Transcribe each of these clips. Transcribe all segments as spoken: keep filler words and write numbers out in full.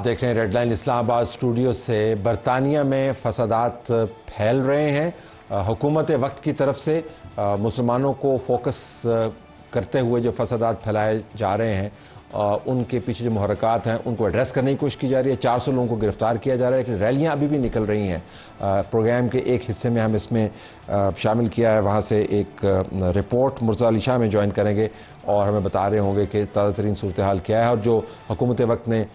देख रहे हैं रेड लाइन इस्लामाबाद स्टूडियो से। बरतानिया में फसादात फैल रहे हैं। हुकूमत वक्त की तरफ से मुसलमानों को फोकस करते हुए जो फसादात फैलाए जा रहे हैं उनके पीछे जो मुहरकात हैं उनको एड्रेस करने की कोशिश की जा रही है। चार सौ लोगों को गिरफ्तार किया जा रहा है, लेकिन रैलियाँ अभी भी निकल रही हैं। प्रोग्राम के एक हिस्से में हम इसमें शामिल किया है, वहाँ से एक रिपोर्ट मुर्तज़ा अली शाह में ज्वाइन करेंगे और हमें बता रहे होंगे कि ताज़ा तरीन सूरत हाल क्या है और जो हुकूमत वक्त ने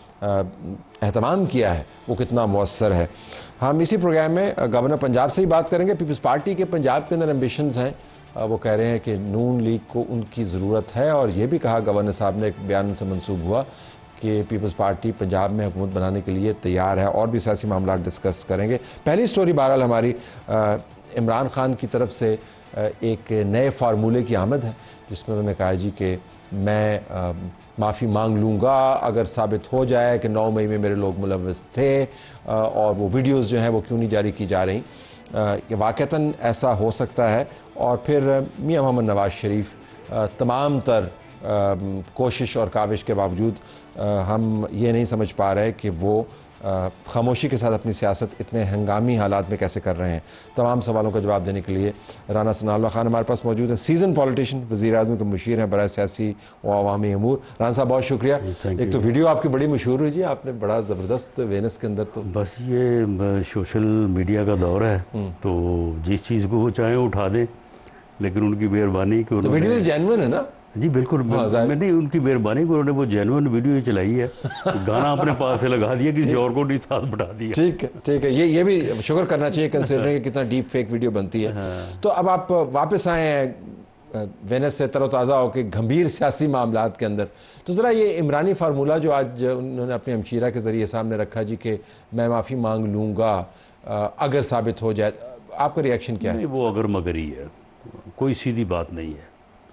एहतमाम किया है वो कितना मौसर है। हम इसी प्रोग्राम में गवर्नर पंजाब से ही बात करेंगे। पीपल्स पार्टी के पंजाब के अंदर एम्बिशंस हैं, वो कह रहे हैं कि नून लीग को उनकी ज़रूरत है और ये भी कहा गवर्नर साहब ने, एक बयान से मंसूब हुआ कि पीपल्स पार्टी पंजाब में हुकूमत बनाने के लिए तैयार है। और भी सियासी मामला डिस्कस करेंगे। पहली स्टोरी बहरहाल हमारी इमरान खान की तरफ से एक नए फार्मूले की आमद है, जिसमें उन्होंने कहा जी कि मैं माफ़ी मांग लूँगा अगर साबित हो जाए कि नौ मई में मेरे लोग मुलव्वस थे और वो वीडियोज़ जो हैं वो क्यों नहीं जारी की जा रही। कि वाक़तन ऐसा हो सकता है। और फिर मियां मोहम्मद नवाज़ शरीफ तमाम तर कोशिश और काविश के बावजूद हम ये नहीं समझ पा रहे कि वो खामोशी के साथ अपनी सियासत इतने हंगामी हालात में कैसे कर रहे हैं। तमाम सवालों का जवाब देने के लिए राना सनाउल्लाह खान हमारे पास मौजूद है। सीजन पॉलिटिशियन, वज़ीर आज़म के मुशीर हैं बराए सियासी व अवामी अमूर। राना साहब बहुत शुक्रिया। एक तो वीडियो आपकी बड़ी मशहूर हुई जी, आपने बड़ा ज़बरदस्त वेनस के अंदर। तो बस ये सोशल मीडिया का दौर है, तो जिस चीज़ को वो चाहें उठा दें, लेकिन उनकी मेहरबानी कि तो वीडियो जेन्युइन है ना जी, बिल्कुल। हाँ, मैंने उनकी मेहरबानी को उन्होंने वो जेन्युइन वीडियो चलाई है। गाना अपने पास से लगा दिया, किसी और को नहीं साथ बढ़ा दिया। ठीक है, ठीक है। ये ये भी शुक्र करना चाहिए कंसिडरिंग कितना डीप फेक वीडियो बनती है। हाँ। तो अब आप वापस आए हैं वेनस से तरोताज़ा होकर गंभीर सियासी मामलात के अंदर। तो ज़रा ये इमरानी फार्मूला जो आज उन्होंने अपने हमशीरा के ज़रिए सामने रखा जी कि मैं माफ़ी मांग लूँगा अगर साबित हो जाए, आपका रिएक्शन क्या है? वो अगर मगर ही है, कोई सीधी बात नहीं है।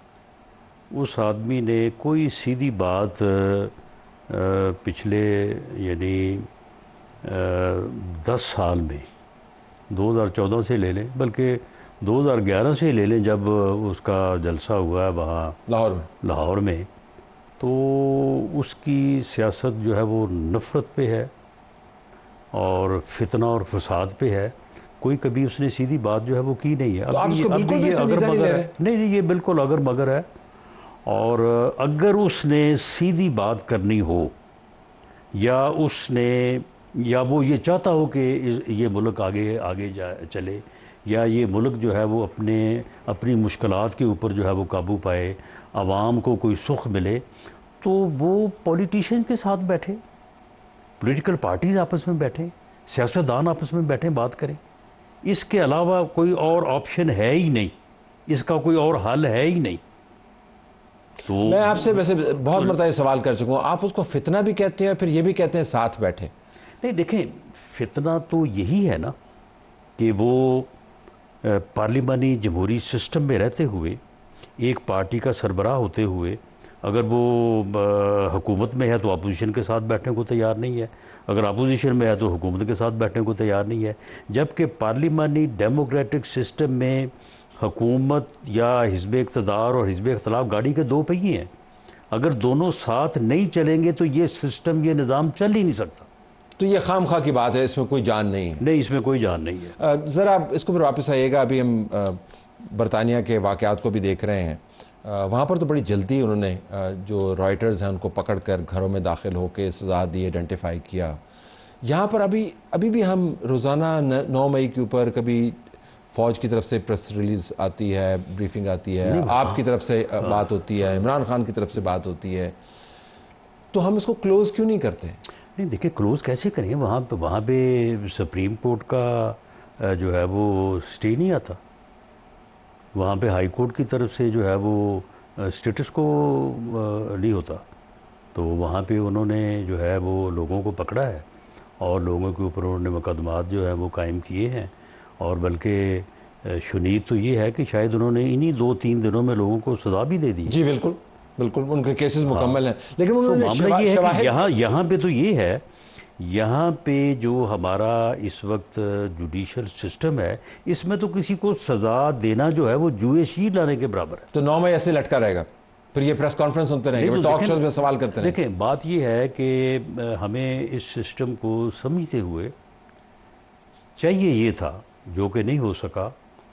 उस आदमी ने कोई सीधी बात पिछले यानी दस साल में, दो हज़ार चौदह से ले लें, बल्कि दो हज़ार ग्यारह से ले लें जब उसका जलसा हुआ है वहाँ लाहौर में लाहौर में तो उसकी सियासत जो है वो नफ़रत पे है और फितना और फसाद पे है। कोई कभी उसने सीधी बात जो है वो की नहीं है। तो आप इसको बिल्कुल भी अगर मगर है, नहीं नहीं ये बिल्कुल अगर मगर है। और अगर उसने सीधी बात करनी हो या उसने या वो ये चाहता हो कि ये मुल्क आगे आगे जा चले या ये मुल्क जो है वो अपने अपनी मुश्किलात के ऊपर जो है वो काबू पाए, आवाम को कोई सुख मिले, तो वो पॉलिटिशियंस के साथ बैठे, पॉलिटिकल पार्टीज़ आपस में बैठें, सियासतदान आपस में बैठें, बात करें। इसके अलावा कोई और ऑप्शन है ही नहीं, इसका कोई और हल है ही नहीं। तो मैं आपसे वैसे बहुत मरतबा ये सवाल कर चुका हूँ, आप उसको फितना भी कहते हैं फिर ये भी कहते हैं साथ बैठे। नहीं देखें, फितना तो यही है ना कि वो पार्लिमानी जमहूरी सिस्टम में रहते हुए, एक पार्टी का सरबराह होते हुए, अगर वो हुकूमत में है तो अपोजिशन के साथ बैठने को तैयार नहीं है, अगर अपोजिशन में है तो हुकूमत के साथ बैठने को तैयार नहीं है। जबकि पार्लिमानी डेमोक्रेटिक सिस्टम में हुकूमत या हिज़्ब इक़्तिदार और हिज़्ब इख़्तिलाफ़ गाड़ी के दो पहिए हैं। अगर दोनों साथ नहीं चलेंगे तो ये सिस्टम, ये निज़ाम चल ही नहीं सकता। तो ये खाम खा की बात है, इसमें कोई जान नहीं है। नहीं, इसमें कोई जान नहीं है। ज़रा इसको फिर वापस आइएगा। अभी हम बरतानिया के वाक़यात को भी देख रहे हैं। वहाँ पर तो बड़ी जल्दी उन्होंने जो रॉयटर्स हैं उनको पकड़ कर घरों में दाखिल होकर सज़ा दी, आइडेंटिफाई किया। यहाँ पर अभी अभी भी हम रोज़ाना नौ मई के ऊपर कभी फ़ौज की तरफ से प्रेस रिलीज़ आती है, ब्रीफिंग आती है, आपकी तरफ से हाँ। बात होती है, इमरान खान की तरफ से बात होती है, तो हम इसको क्लोज़ क्यों नहीं करते? नहीं देखिए, क्लोज़ कैसे करें? वहाँ पे वहाँ पे सुप्रीम कोर्ट का जो है वो स्टे नहीं आता, वहाँ पे हाई कोर्ट की तरफ से जो है वो स्टेटस को नहीं होता। तो वहाँ पे उन्होंने जो है वो लोगों को पकड़ा है और लोगों के ऊपर उन्होंने मुकदमात जो है वो कायम किए हैं। और बल्कि शुनीद तो ये है कि शायद उन्होंने इन्हीं दो तीन दिनों में लोगों को सज़ा भी दे दी। जी बिल्कुल बिल्कुल, उनके केसेस मुकम्मल हैं। लेकिन तो उन्होंने मामला ये है कि यहाँ यहाँ पे तो ये है, यहाँ पे जो हमारा इस वक्त जुडिशल सिस्टम है, इसमें तो किसी को सज़ा देना जो है वो जुए शीर लाने के बराबर है। तो नौ मई ऐसे लटका रहेगा? फिर ये प्रेस कॉन्फ्रेंस सुनते रहेंगे, टॉक शोज में सवाल करते रहेंगे। देखें, बात ये है कि हमें इस सिस्टम को समझते हुए चाहिए ये था, जो कि नहीं हो सका,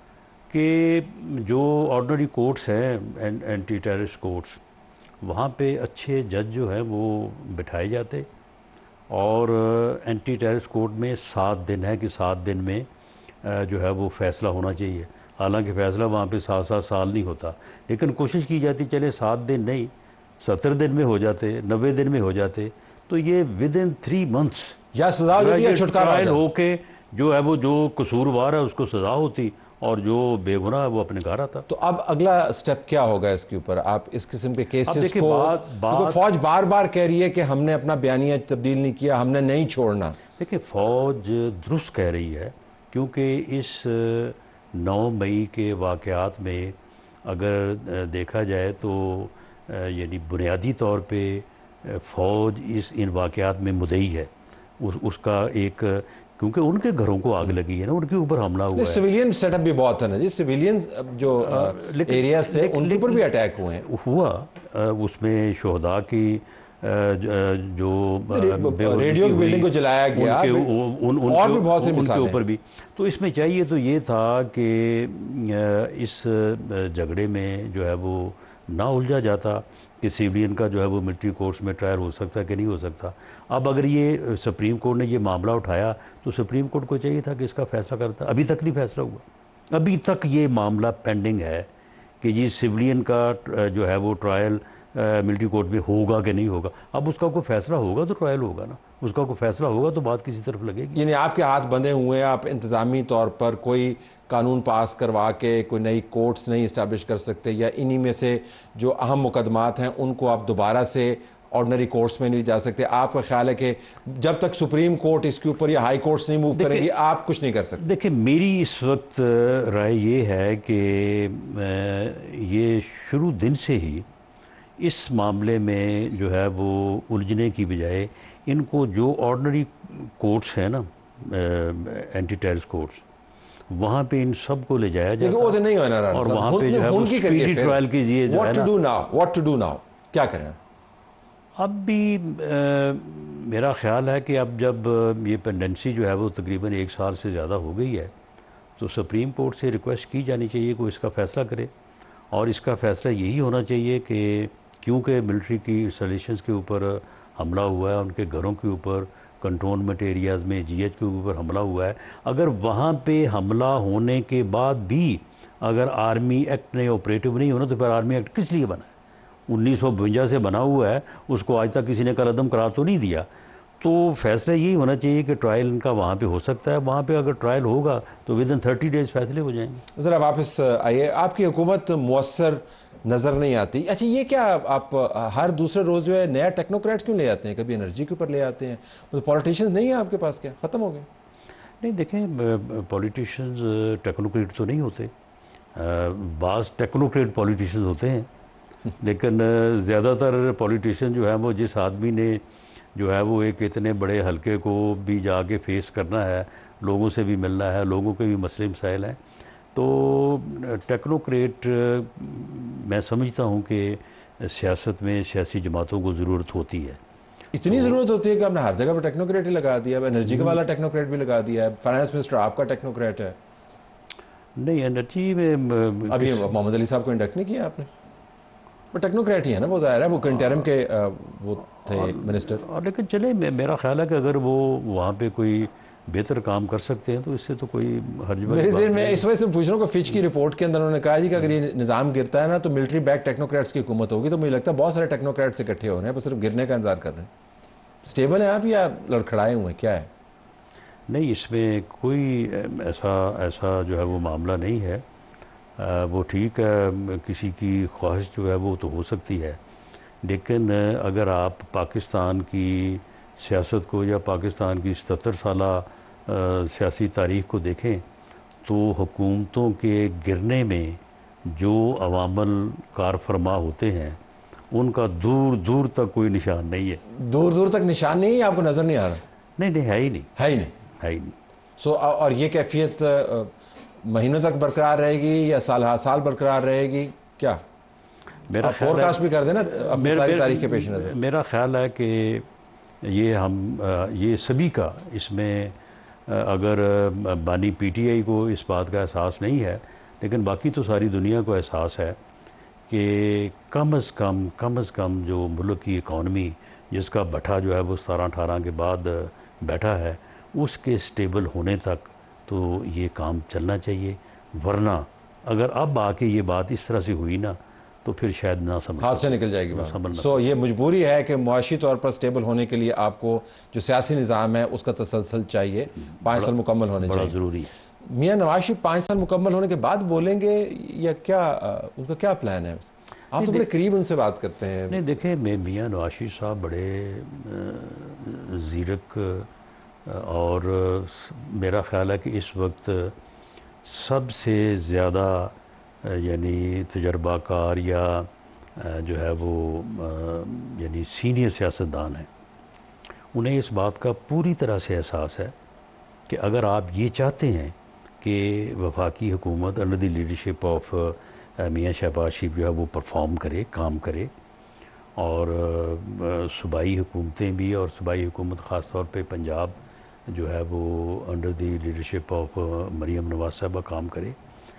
कि जो ऑर्डिनरी कोर्ट्स हैं, एंटी टेररिस्ट कोर्ट्स, वहाँ पे अच्छे जज जो हैं वो बिठाए जाते, और एंटी टेररिस्ट कोर्ट में सात दिन है कि सात दिन में जो है वो फ़ैसला होना चाहिए। हालांकि फ़ैसला वहाँ पे सात सात साल नहीं होता, लेकिन कोशिश की जाती चले सात दिन नहीं सत्तर दिन में हो जाते, नब्बे दिन में हो जाते, तो ये विद इन थ्री मंथ्स या सजा होती है, छुटकारा हो के जो है वो जो कसूरवार है उसको सज़ा होती और जो बेगुनाह है वो अपने घर आता। तो अब अगला स्टेप क्या होगा इसके ऊपर? आप इस किस्म के केसेस को, बात, बात, फौज बार बार कह रही है कि हमने अपना बयानिया तब्दील नहीं किया, हमने नहीं छोड़ना। देखिए, फौज दुरुस्त कह रही है, क्योंकि इस नौ मई के वाक़यात में अगर देखा जाए तो यानी बुनियादी तौर पे फ़ौज इस इन वाक़यात में मुद्दई है। उस, उसका एक, क्योंकि उनके घरों को आग लगी है ना, उनके ऊपर हमला हुआ है। सिविलियन सेटअप भी बहुत है ना जी, सिविलियन जो एरियाज थे उनके ऊपर भी अटैक हुए हैं। हुआ, उसमें शोहदा की जो रेडियो की बिल्डिंग को जलाया गया, उनके, उन, उन, और भी बहुत सी उनके ऊपर भी। तो इसमें चाहिए तो ये था कि इस झगड़े में जो है वो ना उलझा जाता कि सिविलियन का जो है वो मिलिट्री कोर्ट्स में ट्रायल हो सकता है कि नहीं हो सकता। अब अगर ये सुप्रीम कोर्ट ने ये मामला उठाया तो सुप्रीम कोर्ट को चाहिए था कि इसका फैसला करता। अभी तक नहीं फैसला हुआ, अभी तक ये मामला पेंडिंग है कि जी सिविलियन का जो है वो ट्रायल मिलिट्री कोर्ट में होगा कि नहीं होगा। अब उसका कोई फैसला होगा तो ट्रायल होगा ना, उसका कोई फैसला होगा तो बात किसी तरफ लगेगी। यानी आपके हाथ बंधे हुए हैं, आप इंतज़ामी तौर पर कोई कानून पास करवा के कोई नई कोर्ट्स नहीं इस्टेब्लिश कर सकते, या इन्हीं में से जो अहम मुकदमात हैं उनको आप दोबारा से ऑर्डिनरी कोर्ट्स में नहीं जा सकते? आपका ख्याल है कि जब तक सुप्रीम कोर्ट इसके ऊपर या हाई कोर्ट्स नहीं मूव करेगी आप कुछ नहीं कर सकते? देखिए, मेरी इस वक्त राय ये है कि ये शुरू दिन से ही इस मामले में जो है वो उलझने की बजाय इनको जो ऑर्डिनरी कोर्ट्स हैं ना, एंटी टेररिस्ट कोर्ट्स, वहाँ पे इन सब को ले जाया जाए वो तो नहीं होना, और वहाँ पे जो है वो स्पीडी ट्रायल कीजिए। What to do now, what to do now, क्या करें? अब भी आ, मेरा ख्याल है कि अब जब ये पेंडेंसी जो है वो तकरीबन एक साल से ज़्यादा हो गई है, तो सुप्रीम कोर्ट से रिक्वेस्ट की जानी चाहिए कि इसका फ़ैसला करे। और इसका फ़ैसला यही होना चाहिए कि क्योंकि मिलिट्री की इंस्टॉलेशंस के ऊपर हमला हुआ है, उनके घरों के ऊपर, कंटोनमेंट एरियाज़ में जीएच के ऊपर हमला हुआ है, अगर वहाँ पे हमला होने के बाद भी अगर आर्मी एक्ट ने ऑपरेटिव नहीं होना तो फिर आर्मी एक्ट किस लिए बना है? उन्नीस सौ बवंजा से बना हुआ है, उसको आज तक किसी ने कलअदम करार तो नहीं दिया। तो फैसला यही होना चाहिए कि ट्रायल इनका वहाँ पे हो सकता है, वहाँ पे अगर ट्रायल होगा तो विद इन थर्टी डेज फैसले हो जाएंगे। ज़रा वापस आइए, आपकी हुकूमत मुअस्सर नज़र नहीं आती। अच्छा, ये क्या आप हर दूसरे रोज़ जो है नया टेक्नोक्रेट क्यों ले आते हैं? कभी एनर्जी के ऊपर ले आते हैं, तो पॉलिटिशियंस नहीं है आपके पास, क्या ख़त्म हो गए? नहीं, देखें, पॉलिटिशियंस टेक्नोक्रेट तो नहीं होते, बाज़ टेक्नोक्रेट पॉलिटिशियंस होते हैं, लेकिन ज़्यादातर पॉलिटिशियन जो है वो जिस आदमी ने जो है वो एक इतने बड़े हलके को भी जाके फेस करना है, लोगों से भी मिलना है, लोगों के भी मसले मसाइल हैं, तो टेक्नोक्रेट मैं समझता हूँ कि सियासत में सियासी जमातों को ज़रूरत होती है। इतनी तो ज़रूरत होती है कि आपने हर जगह पर टेक्नोक्रेट ही लगा दिया है, एनर्जी का वाला टेक्नोक्रेट भी लगा दिया है, फाइनेंस मिनिस्टर आपका टेक्नोक्रेट है। नहीं, एनर्जी में अभी मोहम्मद अली साहब को इंडक्ट नहीं किया आपने, वो टेक्नोक्रेट ही है ना, वो ज़ाहिर है, वो इंटरिम के वो थे मिनिस्टर। और लेकिन चले, मेरा ख्याल है कि अगर वो वहाँ पे कोई बेहतर काम कर सकते हैं तो इससे तो कोई हर्ज बात मेरे ज़हन में इस वजह से पूछ रहा हूँ कि फिच की रिपोर्ट के अंदर उन्होंने कहा जी कि अगर ये निज़ाम गिरता है ना तो मिलिट्री बैक टेक्नोक्रेट्स की हुकूमत होगी। तो मुझे लगता है बहुत सारे टेक्नोक्रेट्स इकट्ठे हो रहे हैं, बस सिर्फ गिरने का इंतजार कर रहे हैं। स्टेबल हैं आप या लड़खड़ाए हुए हैं, क्या है? नहीं, इसमें कोई ऐसा ऐसा जो है वो मामला नहीं है। आ, वो ठीक है, किसी की ख्वाहिश जो है वो तो हो सकती है, लेकिन अगर आप पाकिस्तान की सियासत को या पाकिस्तान की सत्तर साला सियासी तारीख़ को देखें तो हुकूमतों के गिरने में जो अवामल कार फरमा होते हैं उनका दूर दूर तक कोई निशान नहीं है। दूर दूर तक निशान नहीं है, आपको नज़र नहीं आ रहा? नहीं नहीं, है ही नहीं, है ही नहीं, है ही नहीं। सो so, और ये कैफियत महीनों तक बरकरार रहेगी या साल हर साल बरकरार रहेगी, क्या? मेरा आप फोरकास्ट भी कर देना अपनी सारी तारीख के पेश नज़र। मेरा ख्याल है कि ये हम ये सभी का इसमें, अगर बानी पीटीआई को इस बात का एहसास नहीं है, लेकिन बाकी तो सारी दुनिया को एहसास है कि कम अज़ कम कम अज़ कम जो मुल्क की इकॉनमी जिसका भट्ठा जो है वो सतारह अठारह के बाद बैठा है, उसके स्टेबल होने तक तो ये काम चलना चाहिए। वरना अगर अब आके ये बात इस तरह से हुई ना, तो फिर शायद ना समझ हाथ से निकल जाएगी बात। सो ये मजबूरी है कि मुआशी तौर पर स्टेबल होने के लिए आपको जो सियासी निज़ाम है उसका तसलसल चाहिए, पाँच साल मुकम्मल होने चाहिए, बड़ा ज़रूरी है। मियाँ नवाज शरीफ पाँच साल मुकम्मल होने के बाद बोलेंगे या क्या, उनका क्या प्लान है? आप तो बड़े करीब उनसे बात करते हैं। नहीं देखें, मैं मियाँ नवाज शरीफ साहब बड़े ज़ीरक और मेरा ख्याल है कि इस वक्त सबसे ज़्यादा यानी तजर्बाकार या जो है वो यानी सीनियर सियासतदान हैं। उन्हें इस बात का पूरी तरह से एहसास है कि अगर आप ये चाहते हैं कि वफाकी हुकूमत अंडर द लीडरशिप ऑफ मियाँ शहबाज शरीफ जो है वो परफॉर्म करे, काम करे, और सूबाई हुकूमतें भी, और सूबाई हुकूमत ख़ास तौर पे पंजाब जो है वो under the leadership of Maryam Nawaz sahiba काम करे,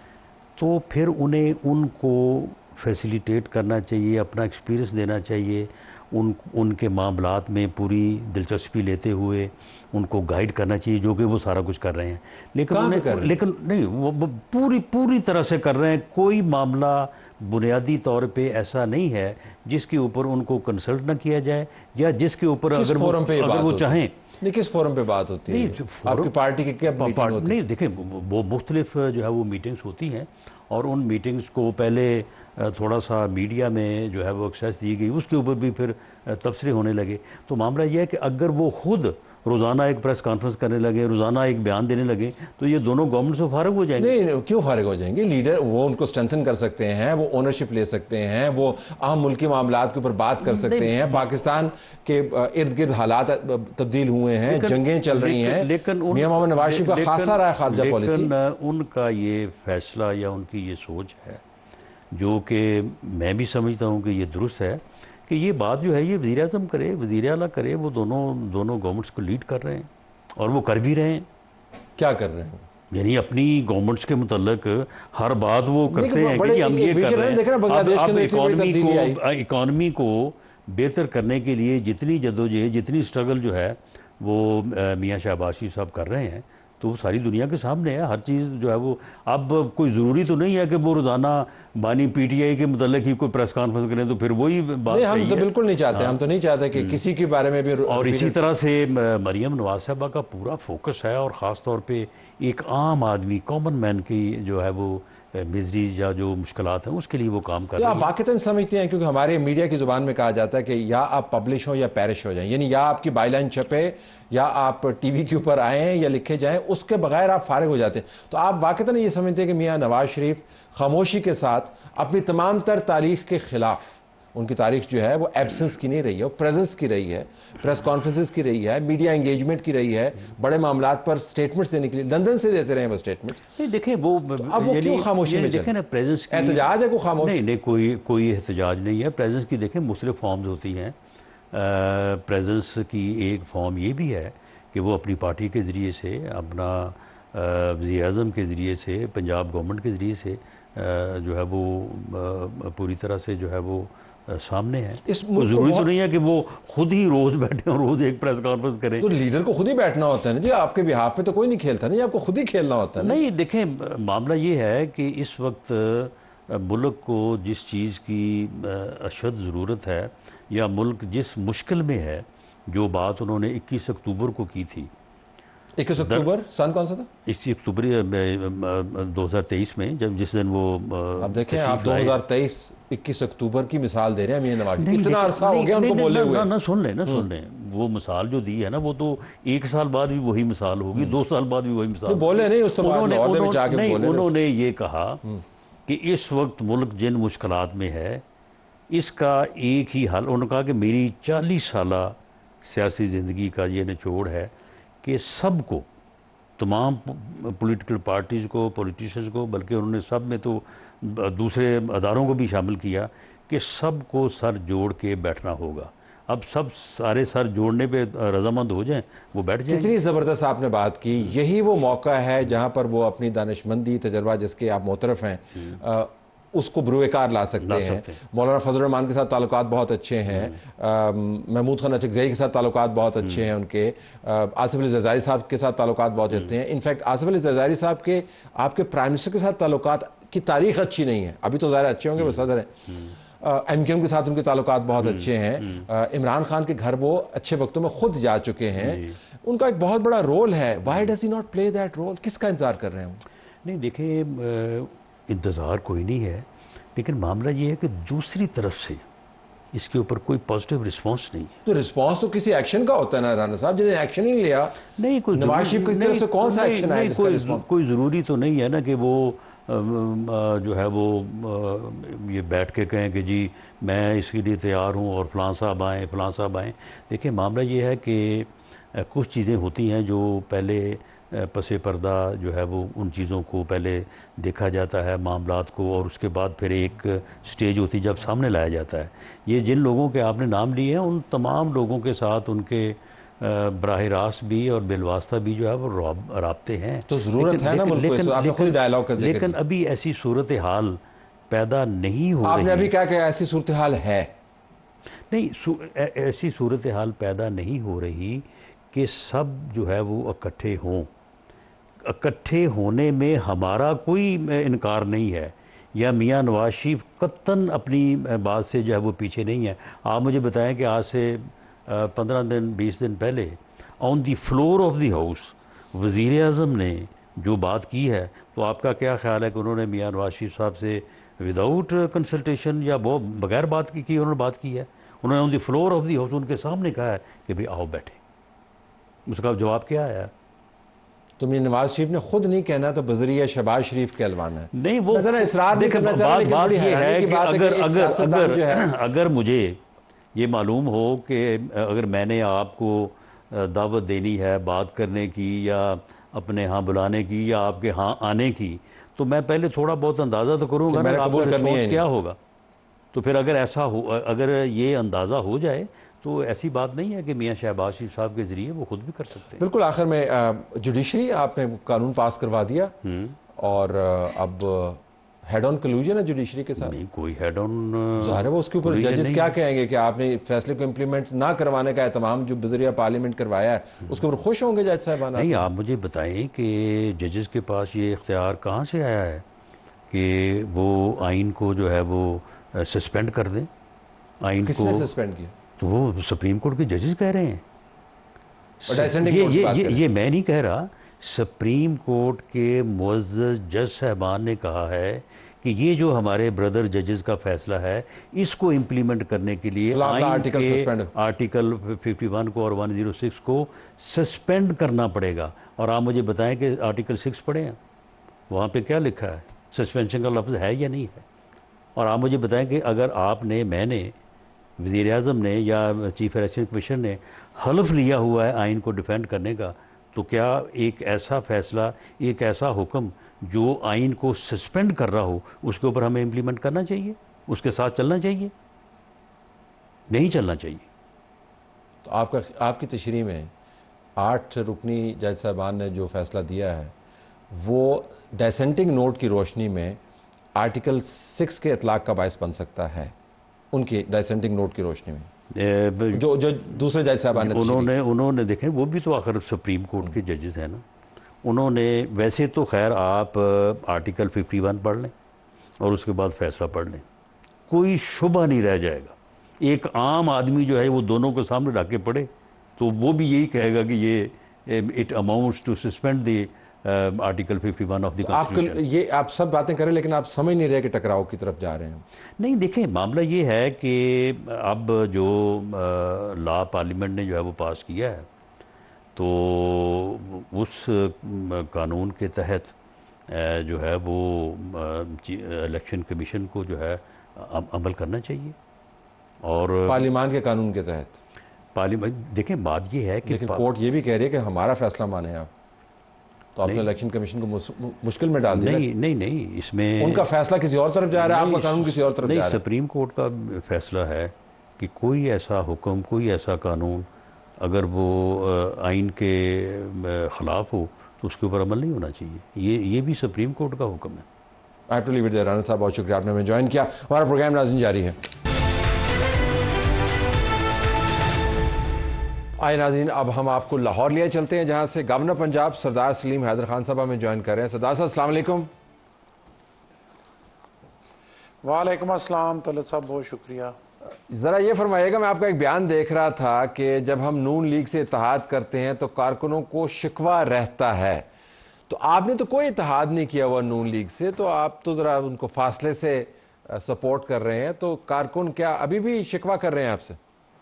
तो फिर उन्हें उनको फैसिलिटेट करना चाहिए, अपना एक्सपीरियंस देना चाहिए, उन उनके मामलात में पूरी दिलचस्पी लेते हुए उनको गाइड करना चाहिए, जो कि वो सारा कुछ कर रहे हैं। लेकिन उन्हें कर रहे लेकिन नहीं वो, वो पूरी पूरी तरह से कर रहे हैं। कोई मामला बुनियादी तौर पे ऐसा नहीं है जिसके ऊपर उनको कंसल्ट ना किया जाए, या जिसके ऊपर अगर वो अगर वो चाहें। नहीं, किस फोरम पे बात होती है? आपकी पार्टी की क्या मीटिंग होती है? नहीं देखें, वो मुख्तलिफ जो है वो मीटिंग्स होती हैं, और उन मीटिंग्स को पहले थोड़ा सा मीडिया में जो है वो एक्सेस दी गई, उसके ऊपर भी फिर तबसरे होने लगे। तो मामला यह है कि अगर वो खुद रोज़ाना एक प्रेस कॉन्फ्रेंस करने लगे, रोज़ाना एक बयान देने लगे, तो ये दोनों गवर्नमेंट से फारिग हो जाएंगे। नहीं, नहीं, क्यों फारिग हो जाएंगे? लीडर वो उनको स्ट्रेंथन कर सकते हैं, वो ओनरशिप ले सकते हैं, वो अहम मुल्की मामलात के ऊपर बात कर सकते हैं। पाकिस्तान के इर्द गिर्द हालात तब्दील हुए हैं, जंगें चल रही हैं, लेकिन मियां मोहम्मद नवाज शरीफ का खासा रहा है खारजा पॉलिसी। उनका ये फैसला या उनकी ये सोच है जो कि मैं भी समझता हूँ कि ये दुरुस्त है, कि ये बात जो है ये वज़ीर आज़म करे, वज़ीर आला करे, वो दोनों दोनों गवर्नमेंट्स को लीड कर रहे हैं, और वो कर भी रहे हैं। क्या कर रहे हैं? यानी अपनी गवर्नमेंट्स के मुतल्लिक हर बात वो करते हैं कि हम ये कर रहे हैं। अब इकॉनमी को इकॉनमी को बेहतर करने के लिए जितनी जदोजहद, जितनी स्ट्रगल जो है वो मियाँ शहबाज शरीफ साहब कर रहे हैं, तो वो सारी दुनिया के सामने है। हर चीज़ जो है वो, अब कोई ज़रूरी तो नहीं है कि वो रोज़ाना बानी पीटीआई के मुतल्लिक ही कोई प्रेस कॉन्फ्रेंस करें, तो फिर वही बात नहीं, हम तो बिल्कुल नहीं चाहते। हम तो नहीं चाहते कि किसी के बारे में भी। और इसी तरह से मरीम नवाज साहबा का पूरा फोकस है, और ख़ास तौर पे एक आम आदमी, कॉमन मैन की जो है वो मिजरीज या जो मुश्किलात हैं उसके लिए वो काम कर रहे हैं। आप वाक़तन समझते हैं, क्योंकि हमारे मीडिया की ज़ुबान में कहा जाता है कि या आप पब्लिश हो या पेरिश हो जाएं, यानी या आपकी बाईलाइन छपे या आप टीवी के ऊपर आएँ या लिखे जाएं, उसके बगैर आप फारिग हो जाते हैं। तो आप वाक़तन ये समझते हैं कि मियाँ नवाज शरीफ खामोशी के साथ अपनी तमाम तर तारीख के ख़िलाफ़, उनकी तारीख जो है वो एब्सेंस की नहीं रही है, वो प्रेजेंस की रही है, प्रेस कॉन्फ्रेंसेस की रही है, मीडिया एंगेजमेंट की रही है, बड़े मामलात पर स्टेटमेंट्स देने के लिए लंदन से देते रहे वो स्टेटमेंट्स। नहीं देखें वो, तो अब वो क्यों खामोशी में देखें ना, प्रेजेंस की एहतजाज है, को खामोश नहीं नहीं कोई कोई एहतजाज नहीं है। प्रेजेंस की देखें मुख्तलिफ फॉर्म्स होती हैं। प्रेजेंस की एक फॉर्म ये भी है कि वो अपनी पार्टी के ज़रिए से, अपना वज़ीर आज़म के ज़रिए से, पंजाब गवर्नमेंट के ज़रिए से जो है वो पूरी तरह से जो है वो सामने है। जरूरी तो नहीं है कि वो खुद ही रोज बैठे और रोज एक प्रेस कॉन्फ्रेंस करें। तो लीडर को खुद ही बैठना होता है ना जी, आपके बिहाफ पे तो कोई नहीं खेलता नहीं, आपको खुद ही खेलना होता है। नहीं देखें, मामला ये है कि इस वक्त मुल्क को जिस चीज़ की अशद ज़रूरत है, या मुल्क जिस मुश्किल में है, जो बात उन्होंने इक्कीस अक्टूबर को की थी। इक्कीस अक्टूबर सन कौन सा था? इक्कीस अक्टूबर दो हज़ार तेईस में, जब जिस दिन वो अब देखें आप दो हज़ार तेईस इक्कीस अक्टूबर की मिसाल दे रहे हैं मियां नवाज। इतना अरसा हो गया उनको बोले हुए। ना सुन लें ना सुन लें वो मिसाल जो दी है ना, वो तो एक साल बाद भी वही मिसाल होगी, दो साल बाद भी वही मिसाल। तो बोले नहीं उस उन्होंने ये कहा कि इस वक्त मुल्क जिन मुश्किलात में है इसका एक ही हल, उन्होंने कहा कि मेरी चालीस साल सियासी ज़िंदगी का ये निचोड़ है कि सबको, तमाम पॉलिटिकल पार्टीज़ को, पॉलिटिशियंस को, बल्कि उन्होंने सब में तो दूसरे अदारों को भी शामिल किया, कि सबको सर जोड़ के बैठना होगा। अब सब सारे सर जोड़ने पे रजामंद हो जाएं, वो बैठ जाएं। कितनी ज़बरदस्त आपने बात की। यही वो मौका है जहां पर वो अपनी दानिशमंदी, तजर्बा जिसके आप मोतरफ हैं, आ, उसको बुरुएकार ला सकते हैं। मौलाना फजल रहमान के साथ ताल्लुकात बहुत अच्छे हैं, महमूद खान अचकज़ई के साथ ताल्लुकात बहुत अच्छे हैं उनके, आसिफ अली ज़रदारी साहब के साथ ताल्लुकात बहुत अच्छे हैं। इनफैक्ट आसिफ अली ज़रदारी साहब के आपके प्राइम मिनिस्टर के साथ ताल्लुकात की तारीख अच्छी नहीं है, अभी तो ज़्यादा अच्छे होंगे, वो सदर हैं। एम क्यू एम के साथ उनके ताल्लुकात बहुत अच्छे हैं। इमरान खान के घर वो अच्छे वक्तों में खुद जा चुके हैं। उनका एक बहुत बड़ा रोल है। Why does he not play that role? किसका इंतजार कर रहे हैं? नहीं देखिए, इंतज़ार कोई नहीं है, लेकिन मामला ये है कि दूसरी तरफ से इसके ऊपर कोई पॉजिटिव रिस्पांस नहीं है। तो रिस्पांस तो किसी एक्शन का होता है ना राना साहब, जिन्हें एक्शन ही लिया। नहीं, कोई नवाज शरीफ की तरफ से कौन सा एक्शन आया जिसका रिस्पांस? कोई ज़रूरी तो नहीं है ना कि वो जो है वो ये बैठ के कहें कि जी मैं इसके लिए तैयार हूँ और फलां साहब आएँ, फलां साहब आएँ। देखिए, मामला ये है कि कुछ चीज़ें होती हैं जो पहले पसे पर्दा जो है वो उन चीज़ों को पहले देखा जाता है, मामलात को, और उसके बाद फिर एक स्टेज होती है जब सामने लाया जाता है। ये जिन लोगों के आपने नाम लिए हैं, उन तमाम लोगों के साथ उनके बराह रास्त भी और बिलवास्ता भी जो है वो राब्ते हैं। तो ज़रूरत है ना मुल्क को, आपने खुद डायलॉग का जिक्र लेकिन अभी ऐसी सूरत हाल पैदा नहीं हो रही। आपने अभी क्या कहा, ऐसी सूरत हाल है नहीं, ऐसी सूरत हाल पैदा नहीं हो रही कि सब जो है वो इकट्ठे हों। इकट्ठे होने में हमारा कोई इनकार नहीं है, या मियाँ नवाज शरीफ कत्तन अपनी बात से जो है वो पीछे नहीं है। आप मुझे बताएं कि आज से पंद्रह दिन बीस दिन पहले on the floor of the house वज़ीर आज़म ने जो बात की है, तो आपका क्या ख्याल है कि उन्होंने मियाँ नवाज शरीफ साहब से विदाउट कंसल्टेशन या वो बगैर बात की की उन्होंने बात की है? उन्होंने on the floor of the house उनके सामने कहा है कि भाई आओ बैठे। उसका जवाब क्या आया? तो मियां नवाज शरीफ ने खुद नहीं कहना, तो बजरिया शहबाज शरीफ के अलवान है। नहीं, वो इसरार नहीं करना चाह रहे। बात ये है कि अगर अगर अगर अगर मुझे ये मालूम हो कि अगर मैंने आपको दावत देनी है बात करने की या अपने यहाँ बुलाने की या आपके यहाँ आने की, तो मैं पहले थोड़ा बहुत अंदाज़ा तो करूँगा ना आपका रिस्पॉन्स क्या होगा। तो फिर अगर ऐसा हो, अगर ये अंदाज़ा हो जाए, तो ऐसी बात नहीं है कि मियाँ शहबाज शरीफ साहब के ज़रिए वो खुद भी कर सकते हैं। बिल्कुल। आखिर में जुडिशरी आपने कानून पास करवा दिया और अब हेड ऑन कलूजन है जुडिशरी के साथ? नहीं, कोई हेड ऑन ज़ाहिर है वो उसके ऊपर जजेस क्या कहेंगे कि आपने फैसले को इम्प्लीमेंट ना करवाने का एहतमाम जो बजरिया पार्लियामेंट करवाया है, उसके ऊपर खुश होंगे जज साहबान? नहीं, आप मुझे बताएं कि जजेस के पास ये इख्तियार कहाँ से आया है कि वो आइन को जो है वो सस्पेंड कर दें? आइन किसने सस्पेंड किया? तो वो सुप्रीम कोर्ट के जजेस कह रहे हैं। ये ये ये ये मैं नहीं कह रहा, सुप्रीम कोर्ट के मुअज़्ज़ज़ जज साहबान ने कहा है कि ये जो हमारे ब्रदर जजेस का फैसला है, इसको इम्प्लीमेंट करने के लिए आर्टिकल आर्टिकल इक्यावन को और एक सौ छह को सस्पेंड करना पड़ेगा। और आप मुझे बताएं कि आर्टिकल सिक्स पढ़े हैं, वहाँ पे क्या लिखा है, सस्पेंशन का लफ्ज़ है या नहीं है? और आप मुझे बताएं कि अगर आपने, मैंने, वज़ीर आज़म ने या चीफ इलेक्शन कमीशन ने हल्फ लिया हुआ है आइन को डिफेंड करने का, तो क्या एक ऐसा फ़ैसला, एक ऐसा हुक्म जो आइन को सस्पेंड कर रहा हो, उसके ऊपर हमें इम्प्लीमेंट करना चाहिए, उसके साथ चलना चाहिए? नहीं चलना चाहिए। तो आपका आपकी तशरीह में आठ रुकनी जज साहबान ने जो फ़ैसला दिया है, वो डिसेंटिंग नोट की रोशनी में आर्टिकल सिक्स के इतलाक़ का बायस बन सकता है, उनकी डिसेंटिंग नोट की रोशनी में? ए, जो जो दूसरे जज साहबान ने उन्होंने उन्होंने देखें, वो भी तो आखिर सुप्रीम कोर्ट के जजेस हैं ना। उन्होंने वैसे तो खैर आप आर्टिकल इक्यावन पढ़ लें और उसके बाद फैसला पढ़ लें, कोई शुबा नहीं रह जाएगा। एक आम आदमी जो है वो दोनों को सामने रख के पढ़े तो वो भी यही कहेगा कि ये it amounts to suspend the article इक्यावन ऑफ द कॉन्स्टिट्यूशन। ये आप सब बातें करें लेकिन आप समझ नहीं रहे कि टकराव की तरफ जा रहे हैं। नहीं, देखें, मामला ये है कि अब जो लॉ पार्लियामेंट ने जो है वो पास किया है, तो उस कानून के तहत जो है वो इलेक्शन कमीशन को जो है अमल करना चाहिए। और पार्लियामान के कानून के तहत पार्लियामेंट, देखें बात ये है कि लेकिन कोर्ट ये भी कह रही है कि हमारा फैसला माने आप। तो आपने इलेक्शन कमीशन को मुस, मुश्किल में डाल दिया। नहीं नहीं नहीं, इसमें उनका फैसला किसी और तरफ जा रहा है, आपका कानून किसी और तरफ जा रहा है। सुप्रीम कोर्ट का फैसला है कि कोई ऐसा हुक्म, कोई ऐसा कानून अगर वो आइन के ख़िलाफ़ हो तो उसके ऊपर अमल नहीं होना चाहिए। ये ये भी सुप्रीम कोर्ट का हुक्म है। I to leave it there. Rana sahab बहुत शुक्रिया, आपने हमें ज्वाइन किया। हमारा प्रोग्राम नाज़रीन जारी है। आए नाज़रीन, अब हम आपको लाहौर लिए चलते हैं, जहां से गवर्नर पंजाब सरदार सलीम हैदर खान साहब हमें ज्वाइन कर रहे हैं। सरदार साहब अस्सलाम वालेकुम। वालेकुम अस्सलाम तलत साहब, बहुत शुक्रिया। ज़रा ये फरमाइएगा, मैं आपका एक बयान देख रहा था कि जब हम नून लीग से इत्तेहाद करते हैं तो कारकुनों को शिकवा रहता है, तो आपने तो कोई इत्तेहाद नहीं किया हुआ नून लीग से, तो आप तो ज़रा उनको फासले से सपोर्ट कर रहे हैं, तो कारकुन क्या अभी भी शिकवा कर रहे हैं आपसे?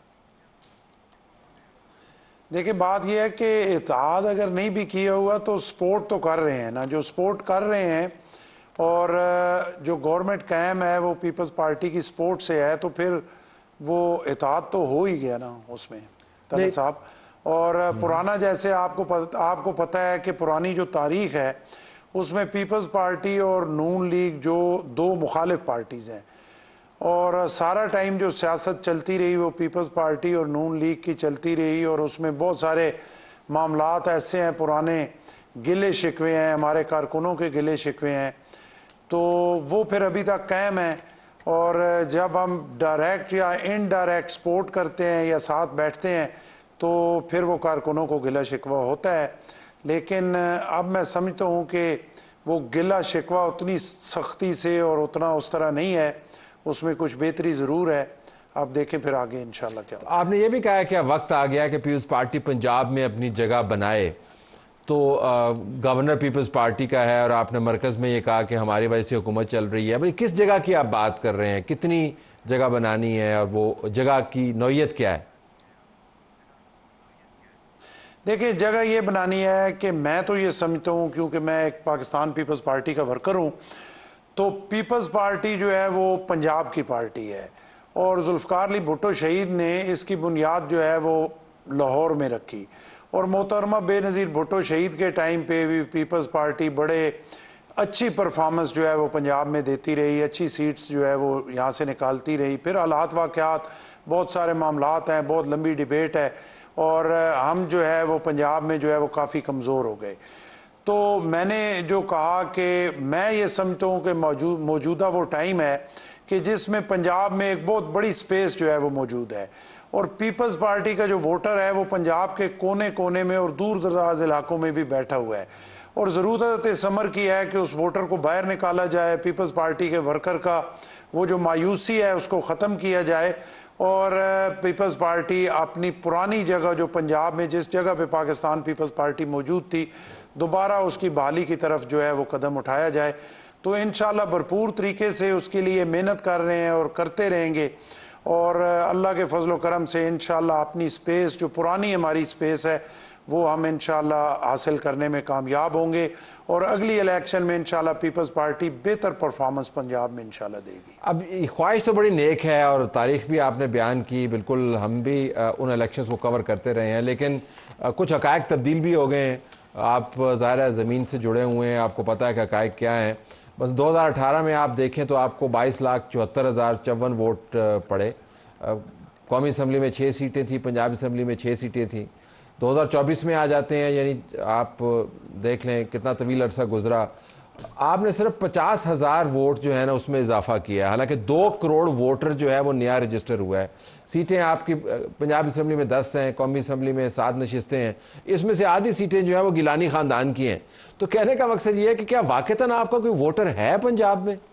देखिए, बात यह है कि इत्तेहाद अगर नहीं भी किया हुआ तो सपोर्ट तो कर रहे हैं ना। जो सपोर्ट कर रहे हैं और जो गवर्नमेंट कायम है वो पीपल्स पार्टी की सपोर्ट से है, तो फिर वो इत्तेहाद तो हो ही गया ना उसमें तलत साहब। और पुराना, जैसे आपको पता, आपको पता है कि पुरानी जो तारीख है उसमें पीपल्स पार्टी और नून लीग जो दो मुखालिफ पार्टीज़ हैं, और सारा टाइम जो सियासत चलती रही वो पीपल्स पार्टी और नून लीग की चलती रही, और उसमें बहुत सारे मामलात ऐसे हैं, पुराने गिले शिकवे हैं, हमारे कारकुनों के गिले शिकवे हैं, तो वो फिर अभी तक कायम है। और जब हम डायरेक्ट या इनडायरेक्ट सपोर्ट करते हैं या साथ बैठते हैं तो फिर वो कारकुनों को गिला शिकवा होता है। लेकिन अब मैं समझता हूँ कि वो गिला शिकवा उतनी सख्ती से और उतना उस तरह नहीं है, उसमें कुछ बेहतरी ज़रूर है। आप देखें फिर आगे इंशाल्लाह क्या। तो आपने ये भी कहा है कि वक्त आ गया कि पीपल्स पार्टी पंजाब में अपनी जगह बनाए, तो गवर्नर पीपल्स पार्टी का है और आपने मरकज़ में ये कहा कि हमारी वजह से हुकूमत चल रही है। भाई किस जगह की आप बात कर रहे हैं, कितनी जगह बनानी है और वो जगह की नौइयत क्या है? देखिए, जगह ये बनानी है कि मैं तो ये समझता हूँ, क्योंकि मैं एक पाकिस्तान पीपल्स पार्टी का वर्कर हूँ, तो पीपल्स पार्टी जो है वो पंजाब की पार्टी है, और जुल्फ़िकार अली भुट्टो शहीद ने इसकी बुनियाद जो है वो लाहौर में रखी, और मोहतरमा बेनज़ीर भुट्टो शहीद के टाइम पे भी पीपल्स पार्टी बड़े अच्छी परफॉर्मेंस जो है वो पंजाब में देती रही, अच्छी सीट्स जो है वो यहाँ से निकालती रही। फिर हालात वाक़यात, बहुत सारे मामलात हैं, बहुत लंबी डिबेट है, और हम जो है वो पंजाब में जो है वो काफ़ी कमज़ोर हो गए। तो मैंने जो कहा कि मैं ये समझता हूँ कि मौजूद मौजूदा वो टाइम है कि जिसमें पंजाब में एक बहुत बड़ी स्पेस जो है वो मौजूद है, और पीपल्स पार्टी का जो वोटर है वो पंजाब के कोने कोने में और दूर दराज इलाकों में भी बैठा हुआ है, और ज़रूरत इस अमर की है कि उस वोटर को बाहर निकाला जाए, पीपल्स पार्टी के वर्कर का वो जो मायूसी है उसको ख़त्म किया जाए, और पीपल्स पार्टी अपनी पुरानी जगह जो पंजाब में जिस जगह पे पाकिस्तान पीपल्स पार्टी मौजूद थी, दोबारा उसकी बहाली की तरफ जो है वो कदम उठाया जाए। तो इंशाल्लाह भरपूर तरीके से उसके लिए मेहनत कर रहे हैं और करते रहेंगे, और अल्लाह के फजल करम से इंशाल्लाह अपनी स्पेस जो पुरानी हमारी स्पेस है वो हम इंशाल्लाह हासिल करने में कामयाब होंगे, और अगली इलेक्शन में इंशाल्लाह पीपल्स पार्टी बेहतर परफॉर्मेंस पंजाब में इंशाल्लाह देगी। अब ख्वाहिश तो बड़ी नेक है और तारीख भी आपने बयान की, बिल्कुल हम भी उन इलेक्शंस को कवर करते रहे हैं, लेकिन कुछ हक़ाइक़ तब्दील भी हो गए हैं। आप ज़ाहिर है ज़मीन से जुड़े हुए हैं, आपको पता है कि हक़ाइक़ क्या हैं। बस दो हज़ार अठारह में आप देखें तो आपको बाईस लाख चौहत्तर हज़ार चौवन वोट पड़े। कौमी असम्बली में छः सीटें थी, पंजाब असम्बली में छः सीटें थी। दो हज़ार चौबीस में आ जाते हैं, यानी आप देख लें कितना तवील अरसा गुजरा, आपने सिर्फ पचास हज़ार वोट जो है ना उसमें इजाफा किया है, हालांकि दो करोड़ वोटर जो है वो नया रजिस्टर हुआ है। सीटें आपकी पंजाब असम्बली में दस हैं, कौमी असम्बली में सात नशिस्तें हैं, इसमें से आधी सीटें जो है वो गिलानी ख़ानदान की हैं। तो कहने का मकसद ये है कि क्या वाक़तन आपका कोई वोटर है पंजाब में?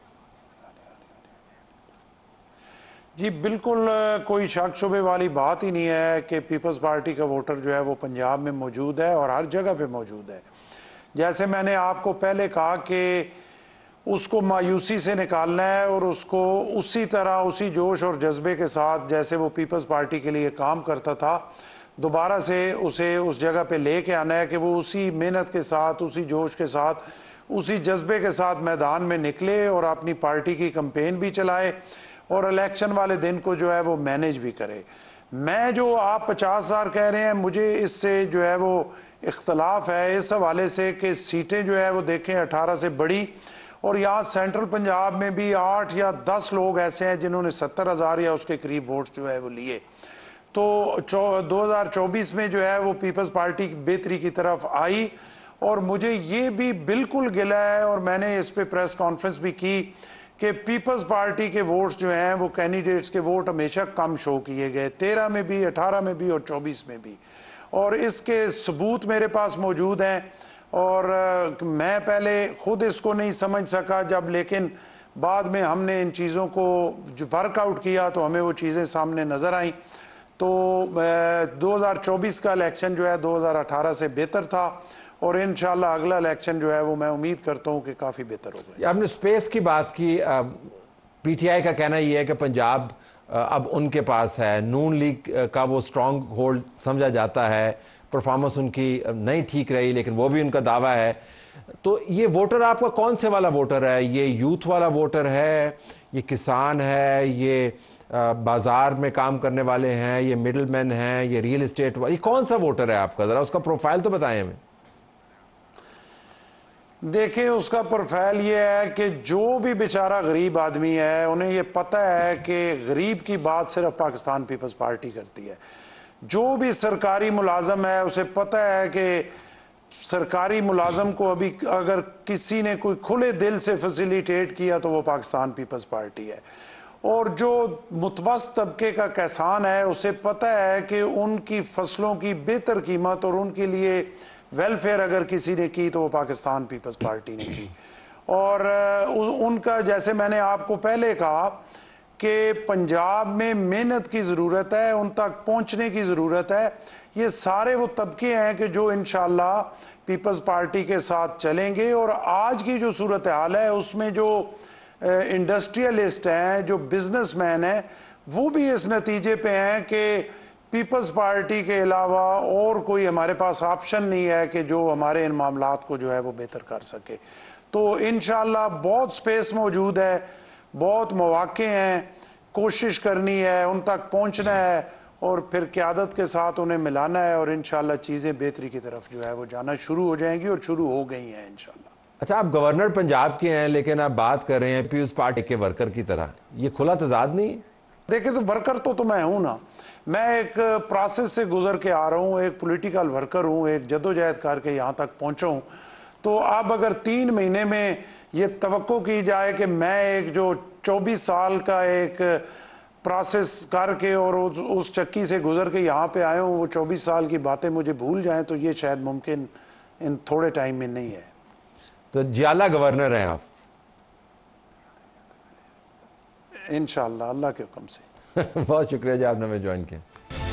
जी बिल्कुल, कोई शक शुबे वाली बात ही नहीं है कि पीपल्स पार्टी का वोटर जो है वो पंजाब में मौजूद है और हर जगह पे मौजूद है। जैसे मैंने आपको पहले कहा कि उसको मायूसी से निकालना है और उसको उसी तरह उसी जोश और जज्बे के साथ जैसे वो पीपल्स पार्टी के लिए काम करता था, दोबारा से उसे उस जगह पे लेके आना है कि वो उसी मेहनत के साथ, उसी जोश के साथ, उसी जज्बे के साथ मैदान में निकले और अपनी पार्टी की कैंपेन भी चलाए और इलेक्शन वाले दिन को जो है वो मैनेज भी करे। मैं जो आप पचास हज़ार कह रहे हैं, मुझे इससे जो है वो इख्तलाफ है इस हवाले से कि सीटें जो है वो देखें अठारह से बढ़ी, और यहाँ सेंट्रल पंजाब में भी आठ या दस लोग ऐसे हैं जिन्होंने सत्तर हज़ार या उसके करीब वोट जो है वो लिए। तो दो हज़ार चौबीस में जो है वो पीपल्स पार्टी बेहतरी की तरफ आई, और मुझे ये भी बिल्कुल गिला है, और मैंने इस पे प्रेस कॉन्फ्रेंस भी की कि पीपल्स पार्टी के वोट्स जो हैं वो कैंडिडेट्स के वोट हमेशा कम शो किए गए, तेरह में भी, अठारह में भी और चौबीस में भी, और इसके सबूत मेरे पास मौजूद हैं। और आ, मैं पहले ख़ुद इसको नहीं समझ सका जब, लेकिन बाद में हमने इन चीज़ों को जो वर्कआउट किया तो हमें वो चीज़ें सामने नज़र आईं। तो दो हज़ार चौबीस का इलेक्शन जो है दो हज़ार अठारह से बेहतर था, और इंशाल्लाह अगला इलेक्शन जो है वो मैं उम्मीद करता हूँ कि काफ़ी बेहतर होगा। आपने स्पेस की बात की, पीटीआई का कहना ये है कि पंजाब अब उनके पास है, नून लीग का वो स्ट्रॉन्ग होल्ड समझा जाता है, परफॉर्मेंस उनकी नहीं ठीक रही लेकिन वो भी उनका दावा है। तो ये वोटर आपका कौन से वाला वोटर है? ये यूथ वाला वोटर है, ये किसान है, ये बाजार में काम करने वाले हैं, ये मिडिल मैन हैं, ये रियल एस्टेट वाले, ये कौन सा वोटर है आपका? ज़रा उसका प्रोफाइल तो बताएं हमें। देखिए, उसका प्रोफाइल ये है कि जो भी बेचारा गरीब आदमी है उन्हें ये पता है कि गरीब की बात सिर्फ पाकिस्तान पीपल्स पार्टी करती है। जो भी सरकारी मुलाजम है उसे पता है कि सरकारी मुलाजम को अभी अगर किसी ने कोई खुले दिल से फैसिलिटेट किया तो वो पाकिस्तान पीपल्स पार्टी है। और जो मुतवस्त तबके का किसान है उसे पता है कि उनकी फसलों की बेहतर कीमत और उनके लिए वेलफेयर अगर किसी ने की तो वो पाकिस्तान पीपल्स पार्टी ने की। और उनका, जैसे मैंने आपको पहले कहा कि पंजाब में मेहनत की ज़रूरत है, उन तक पहुंचने की ज़रूरत है। ये सारे वो तबके हैं कि जो इंशाल्लाह पीपल्स पार्टी के साथ चलेंगे। और आज की जो सूरत हाल है उसमें जो इंडस्ट्रियलिस्ट हैं, जो बिजनेसमैन हैं, वो भी इस नतीजे पे हैं कि पीपल्स पार्टी के अलावा और कोई हमारे पास ऑप्शन नहीं है कि जो हमारे इन मामलात को जो है वो बेहतर कर सके। तो इंशाल्लाह बहुत स्पेस मौजूद है, बहुत मौके हैं, कोशिश करनी है, उन तक पहुंचना है और फिर क़यादत के साथ उन्हें मिलाना है, और इंशाल्लाह चीज़ें बेहतरी की तरफ जो है वो जाना शुरू हो जाएंगी, और शुरू हो गई हैं इंशाल्लाह। अच्छा, आप गवर्नर पंजाब के हैं लेकिन आप बात कर रहे हैं पीपल्स पार्टी के वर्कर की तरह, ये खुला तजाद नहीं? देखिए, तो वर्कर तो, तो मैं हूँ ना, मैं एक प्रोसेस से गुजर के आ रहा हूँ, एक पॉलिटिकल वर्कर हूँ, एक जदोजहद करके यहाँ तक पहुँचा हूँ। तो अब अगर तीन महीने में ये तवक्को की जाए कि मैं एक जो चौबीस साल का एक प्रोसेस करके और उस, उस चक्की से गुजर के यहाँ पे आया हूँ, वो चौबीस साल की बातें मुझे भूल जाएं, तो ये शायद मुमकिन इन थोड़े टाइम में नहीं है। तो जियाला गवर्नर हैं आप? इंशाल्लाह अल्लाह के हुक्म से। बहुत शुक्रिया जी, आपने हमें ज्वाइन किया।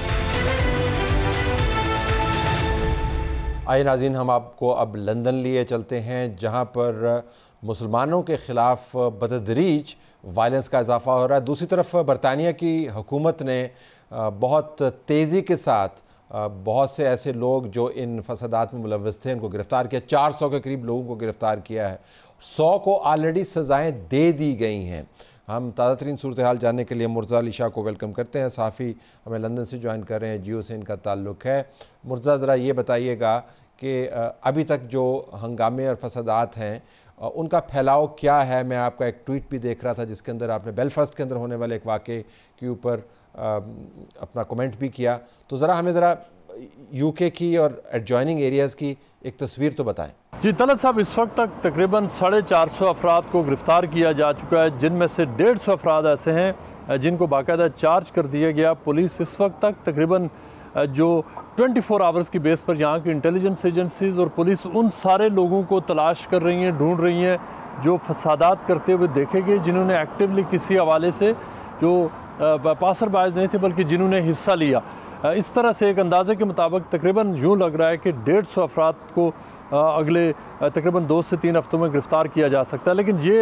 आइए नाज़रीन, हम आपको अब लंदन लिए चलते हैं जहां पर मुसलमानों के ख़िलाफ़ बतदरीज वायलेंस का इजाफ़ा हो रहा है। दूसरी तरफ बरतानिया की हुकूमत ने बहुत तेज़ी के साथ बहुत से ऐसे लोग जो इन फसादात में मुलव्वस थे उनको गिरफ़्तार किया। चार सौ के करीब लोगों को गिरफ़्तार किया है, सौ को ऑलरेडी सज़ाएँ दे दी गई हैं। हम ताज़ा तरीन सूरत हाल जानने के लिए मुर्ज़ा अली शाह को वेलकम करते हैं। साफ़ी हमें लंदन से ज्वाइन कर रहे हैं, जियो से इनका ताल्लुक़ है। मुर्ज़ा, ज़रा ये बताइएगा कि अभी तक जो हंगामे और फसादात हैं उनका फैलाव क्या है? मैं आपका एक ट्वीट भी देख रहा था जिसके अंदर आपने बेलफास्ट के अंदर होने वाले एक वाक़े के ऊपर अपना कमेंट भी किया। तो ज़रा हमें ज़रा यूके की और एडजॉइनिंग एरियाज़ की एक तस्वीर तो बताएं। जी तलत साहब, इस वक्त तक तकरीबन साढ़े चार सौ अफराद को गिरफ़्तार किया जा चुका है, जिनमें से डेढ़ सौ अफराद ऐसे हैं जिनको बाकायदा चार्ज कर दिया गया। पुलिस इस वक्त तक तकरीबन जो चौबीस आवर्स की बेस पर यहाँ की इंटेलिजेंस एजेंसीज़ और पुलिस उन सारे लोगों को तलाश कर रही हैं, ढूंढ रही हैं जो फसादात करते हुए देखे गए, जिन्होंने एक्टिवली किसी हवाले से जो पासर बाज नहीं थे बल्कि जिन्होंने हिस्सा लिया। इस तरह से एक अंदाज़े के मुताबिक तकरीबन यूँ लग रहा है कि डेढ़ सौ अफराद को अगले तकरीबन दो से तीन हफ्तों में गिरफ़्तार किया जा सकता है। लेकिन ये